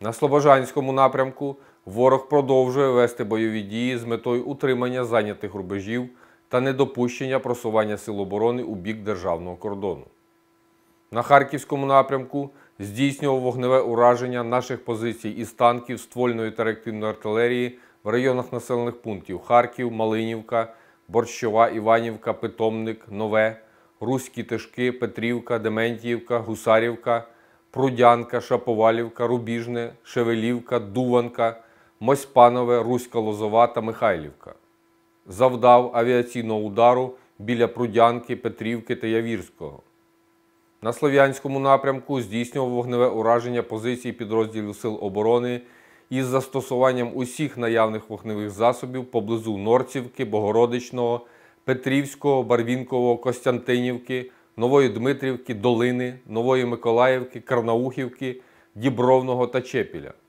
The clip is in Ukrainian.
На Слобожанському напрямку ворог продовжує вести бойові дії з метою утримання зайнятих рубежів та недопущення просування сил оборони у бік державного кордону. На Харківському напрямку здійснював вогневе ураження наших позицій із танків, ствольної та реактивної артилерії в районах населених пунктів Харків, Малинівка, Борщова, Іванівка, Питомник, Нове, Руські Тишки, Петрівка, Дементіївка, Гусарівка, Прудянка, Шаповалівка, Рубіжне, Шевелівка, Дуванка, Мосьпанове, Руська Лозова та Михайлівка. Завдав авіаційного удару біля Прудянки, Петрівки та Явірського. На Слов'янському напрямку здійснював вогневе ураження позицій підрозділів Сил оборони із застосуванням усіх наявних вогневих засобів поблизу Норцівки, Богородичного, Петрівського, Барвінкового, Костянтинівки, Нової Дмитрівки, Долини, Нової Миколаївки, Карнаухівки, Дібровного та Чепіля.